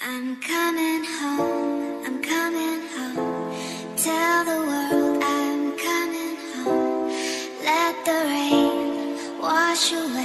I'm coming home, I'm coming home. Tell the world I'm coming home. Let the rain wash away